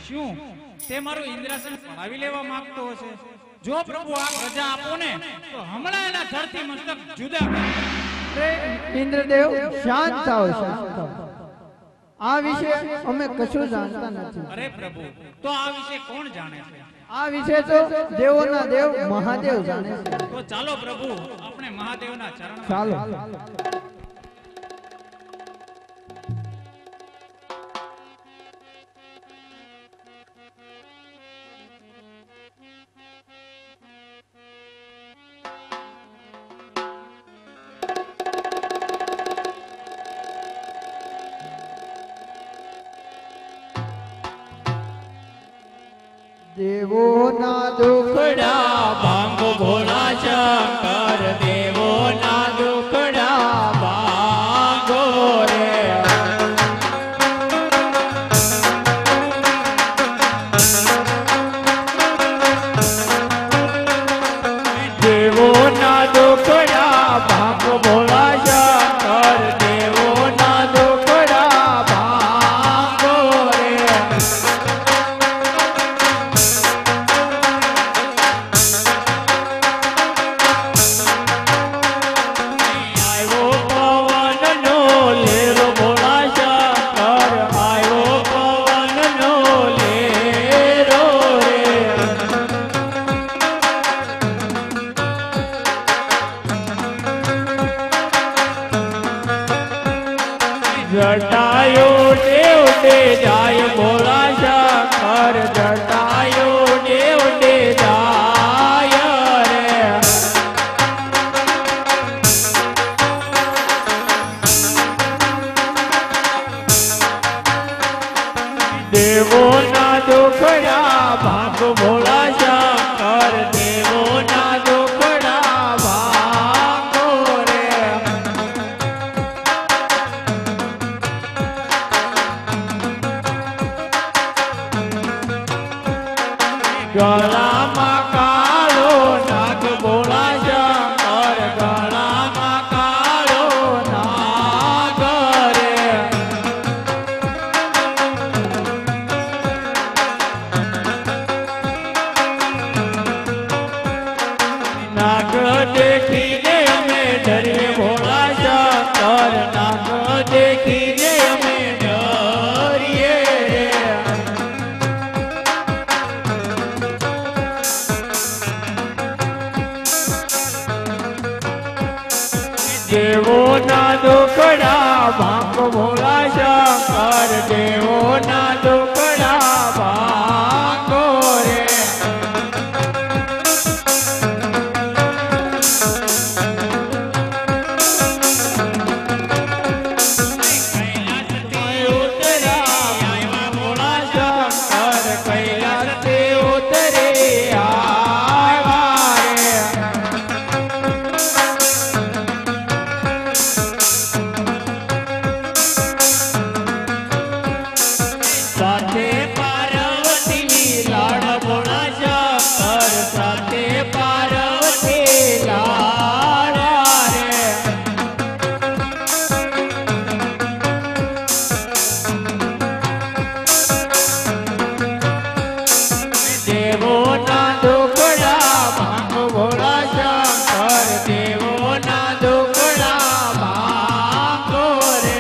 શું તે મારું ઇન્દ્રાસન પડાવી લેવા માંગતો હશે? જો પ્રભુ આ પ્રજા આપો ને તો હમણાં એના ધરતી મસ્તક જુદા અરે ઇન્દ્રદેવ શાંત થાઓ, શાંત થાઓ. આ વિશે અમે કશું જાણતા નથી. અરે પ્રભુ, તો આ વિશે કોણ જાણે છે? આ વિશે તો દેવોના દેવ મહાદેવ જાણે છે. તો ચાલો પ્રભુ, આપણે મહાદેવના ચરણ ચાલો. દેવોના દુખડા ભાંગો ભોળા શંકર, દેવોના દુખડા ભાંગો રે. દેવોના દુખડા ભાંગો ભોળા શંકર, દેવોના દુખડા ભાંગો રે. જટાયો દેવ દે જાય ભોળા શંકર, જટાયો દેવ દે જાય રે. દેવોના દુખડા ભાંગ ભોળા શંકર, દેવોના દુખડા ભાંગો રે. ગળામાં કાળો નાગ ભોળા શંકર, ગળામાં કાળો નાગ રે. નાગ દેખીને અમે ડરીએ ભોળા શંકર, નાગ દેખીને અમે ડરીએ રે. દેવોના દુખડા ભાંગ ભોળા શંકર, દેવોના દુખડા ભાંગો રે. કૈલાસથી ઉતરી આવ્યા ભોળા શંકર, કૈલાસથી ઉતરી આવ્યા રે. સાથે પાર્વતી લાડ ભોળા શંકર, સાથે પાર્વતી લાડ રે. દેવોના દુખડા ભાંગ ભોળા શંકર, દેવોના દુખડા ભાંગો રે.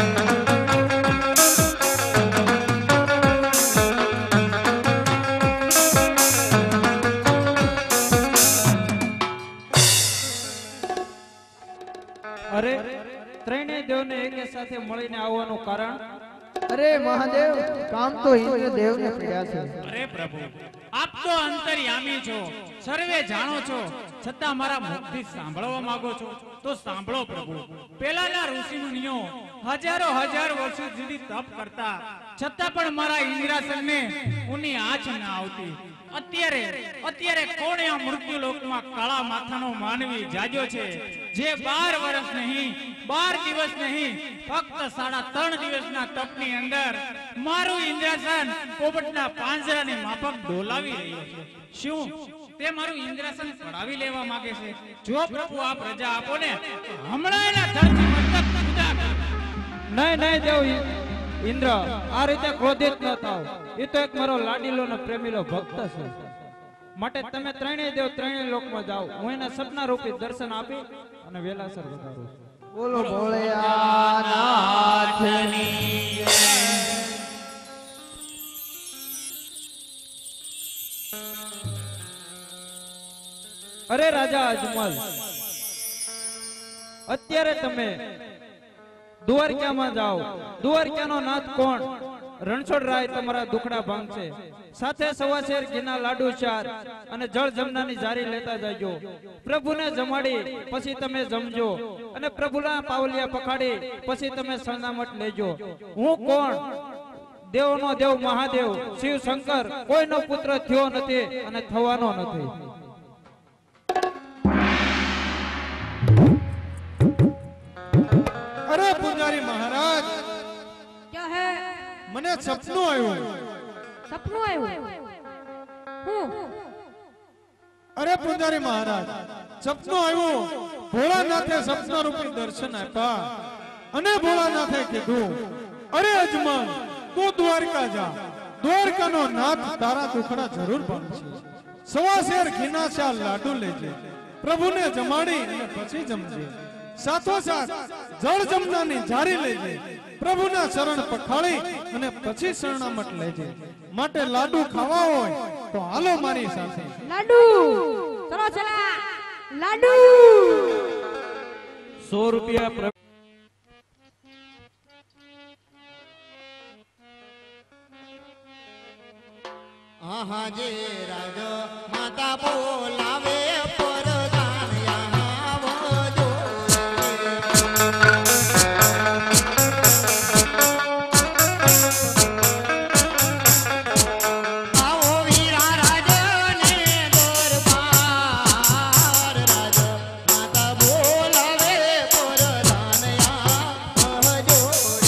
અરે ત્રણેય દેવને એક સાથે મળીને આવવાનું કારણ? અરે મહાદેવ, કામ તો ઇન્દ્રદેવને પડ્યા છે. અરે પ્રભુ, આપ તો અંતર્યામી છો, સર્વે જાણો છો, છતાં મારા મુખથી સાંભળવા માંગો છો તો સાંભળો પ્રભુ. પેલાના ઋષિ મુનિઓ હજારો વર્ષો સુધી તપ કરતા, છતાં પણ મારા ઇન્દ્રાસનને ઉની આંચ ન આવતી. અત્યારે કોણે આ મૃત્યુ લોકમાં કાળા માથાનો માનવી જાગ્યો છે, જે 12 વર્ષ નહીં, 12 દિવસ નહીં, ફક્ત 3.5 દિવસના તપની અંદર મારું ઇન્દ્રાસન પોપટના પાંજરાની માફક ડોલાવી રહ્યો છે. શું તે મારું ઇન્દ્રાસન પડાવી લેવા માંગે છે? જો પ્રભુ આ પ્રજા આપો ને હમણાં એના ધરતી મસ્તક જુદા. નહીં દેવ ઇન્દ્ર આ રીતે ક્રોધિત ન થાવ. એ તો એક મારો લાડીલો ને પ્રેમીલો ભક્ત છે. માટે તમે ત્રણેય દેવ ત્રણેય લોકમાં જાઓ. હું એના સપના રૂપી દર્શન આપી અને વેલાસર વધારું. બોલો ભોળેનાથની અરે રાજા અજમલ, અત્યારે તમે દ્વારકામાં જાઓ. દ્વારકાનો નાથ કોણ? રણછોડ રાય તમારા દુખડા ભાંગશે. સાથે સવા શેર ઘીના લાડુ ચાર અને જળ જમનાની જારી લેતા જજો. પ્રભુને જમાડી પછી તમે જમજો અને પ્રભુના પાવલિયા પખાડી પછી તમે સરનામત લેજો. હું કોણ? દેવનો દેવ મહાદેવ શિવ શંકર કોઈનો પુત્ર થયો નથી અને થવાનો નથી. अरे पुजारी महाराज, क्या है? मने सपनों आयो. सपनों आयो? अरे पुजारी महाराज, सपनों आयो. भोलानाथे सपना रूपी दर्शन आप्या अने भोलानाथे कीधुं, अरे अजमल तू द्वारका जा. द्वारकानो नाथ तारा दुखड़ा जरूर भांगशे. सवा शेर घीना चार लाडू लेजे. प्रभुने जमाड़ी अने पछी जमजे. સાથોસાથ જળ જમનાની જારી લેજે. પ્રભુના શરણ પખાળી અને પછી શરણામત લેજે. માટે લાડુ ખાવા હોય તો હાલો મારી સાથે. लाडू चलो चला लाडू 100 રૂપિયા. આહા જે રાજ માતા બોલાવે પરદાન આવજો. આવો વીરા રાજને દરબાર રાજ માતા બોલાવે પરદાન આવજો.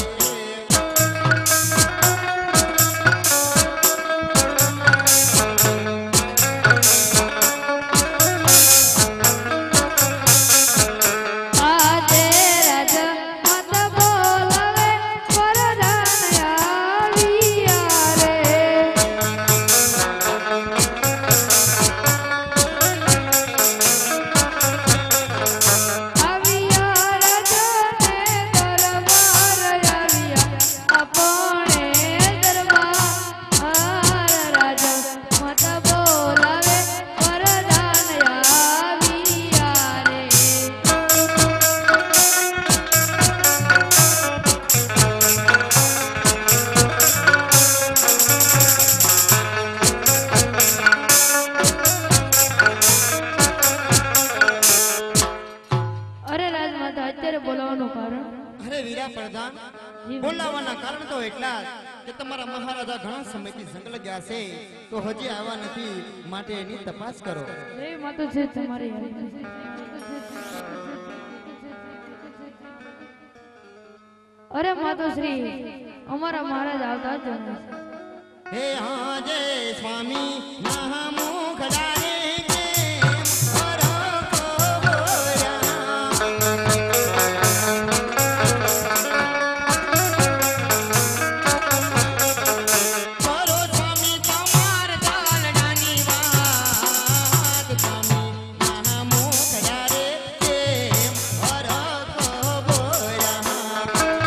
आजे राजा मत बोलावे वरदान आविया रे. आविया राजा ने दरबार आविया अपने दरबार राजा मत बोलावे वरदान आविया रे. અરે રાજમાતા અત્યારે બોલાવવાનું કારણ? અરે વીરા પ્રધાન, બોલાવવાના કારણ તો એટલા જ કે તમારા મહારાજા ઘણા સમયથી જંગલ ગયા છે તો હજી આવ્યા નથી. માટે એની તપાસ કરો. એ માતો છે તમારી અરે માતોશ્રી, અમારા મહારાજ આવતા જ જણાશે. હે હા જય સ્વામી ના મુખડારે કે હરખો બોલ્યા. કરો સ્વામી તમાર ચાલણાની વાત. સ્વામી ના મુખડારે કે હરખો બોલ્યા.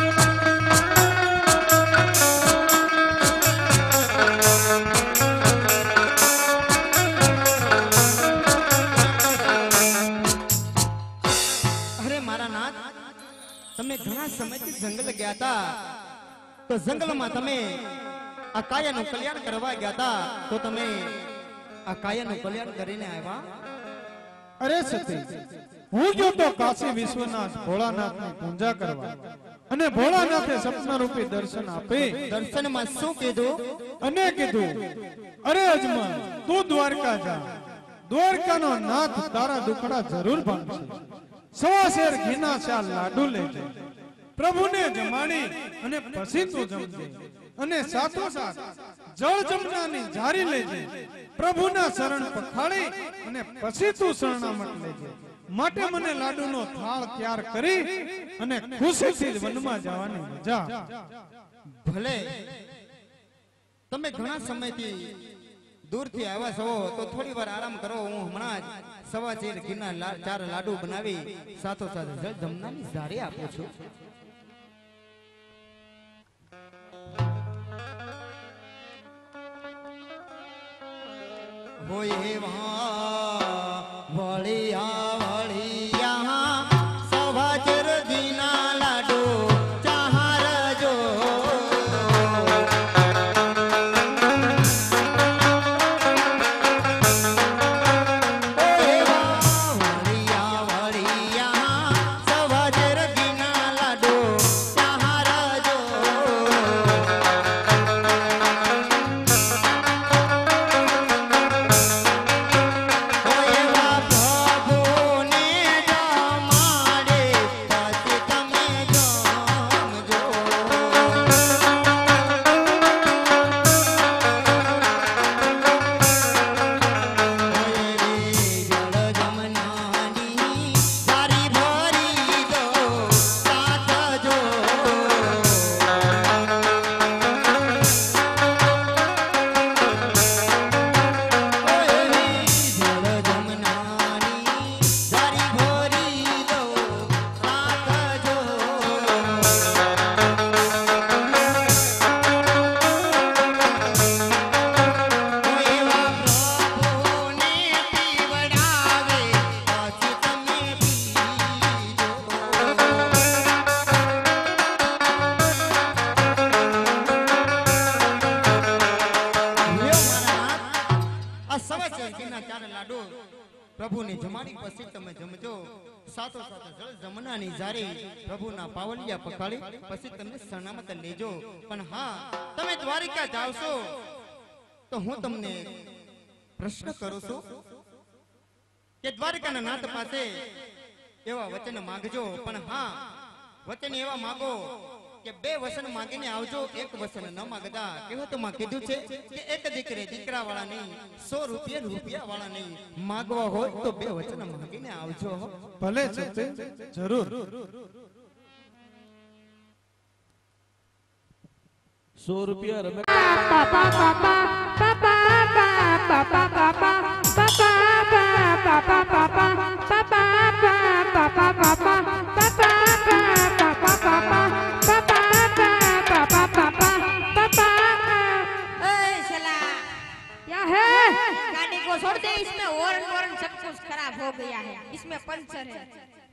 અરે મારા નાથ, તમે ઘણા સમયથી જંગલ ગયા હતા તો જંગલમાં તમે આ કાયાનું કલ્યાણ કરવા ગયા હતા તો તમે આ કાયાનું કલ્યાણ કરીને આવ્યા. અરે સતી, હું ગયો તો કાશી વિશ્વનાથ ભોળાનાથની પૂજા કરવા અને ભોળાનાથે સપના રૂપી દર્શન આપી. દર્શનમાં શું કીધું? અને કીધું, અરે અજમલ તું દ્વારકા જા. દ્વારકાનો નાથ તારા દુખડા જરૂર ભાંગશે. સવા શેર ઘીના ચાર લાડુ લેજે. પ્રભુને જમાડી અને પછી તું જમજે. અને સાથોસાથ જળ જમનાની જારી લેજે. પ્રભુના શરણ પખાળી અને પછી તું શરણામત લેજે. માટે મને લાડુનો થાળ તૈયાર કરી અને ખુશીથી જ વનમાં જવાની મજા. ભલે તમે ઘણા સમયથી દૂરથી આવ્યા છો તો થોડી વાર આરામ કરો. હું હમણાં જ સવા શેર ઘીના 4 લાડુ બનાવી સાથોસાથ જળ જમનાની ઝારી આપું છું. હોય વળિયા વળિયા સવા શેર ઘીના લાડુ ચાહરજો. પ્રભુને જમાડી પછી તમે જમજો. સાથોસાથ જળ જમનાની જારી પ્રભુના પાવલિયા પકાળી પછી તમે સલામત લેજો. પણ હા, તમે દ્વારિકા જાવશો તો હું તમને પ્રશ્ન કરું છું કે દ્વારિકાના નાથ પાસે એવા વચન માંગજો. પણ હા, વચન એવા માંગો કે 2 વચન માંગીને આવજો, 1 વચન ન માંગતા. કહેવતમાં કીધું છે કે એક દીકરે દીકરા વાળા નહીં, 100 રૂપિયા રૂપિયા વાળા નહીં. માંગવા હોય તો 2 વચન માંગીને આવજો. ભલે છે જરૂર. 100 રૂપિયા રમે गाड़ी को छोड़ दे, इसमें हॉर्न सब कुछ खराब हो गया है, इसमें पंचर है.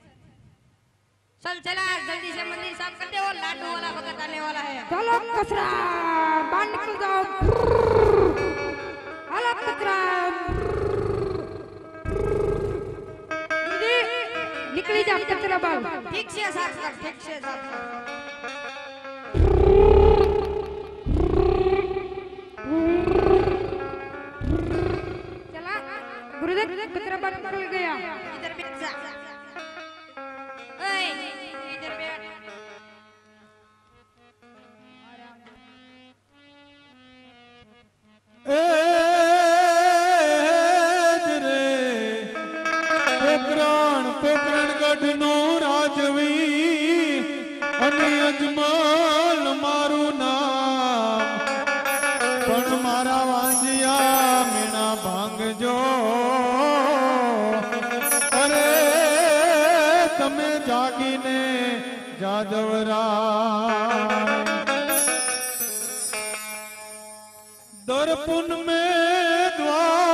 चल चला जल्दी से मंदिर साफ कर दे और लाडू वाला भगत आने वाला है. चलो कचरा बाहर निकल जाओ. हेलो कचरा दीदी निकली जा कचरा बाहर. ठीक से साफ कर, ठीक से साफ कर. चला गुरुदेव कचरा बाहर निकल गया. इधर बैठ जा. ओए इधर बैठ. પોકરણ ગઢનું રાજવી અને અજમલ મારું નામ. પણ મારા વાંજિયા મીણા ભાંગજો. અરે તમે જાગીને જાદવરા દર્પણ મેં દ્વાર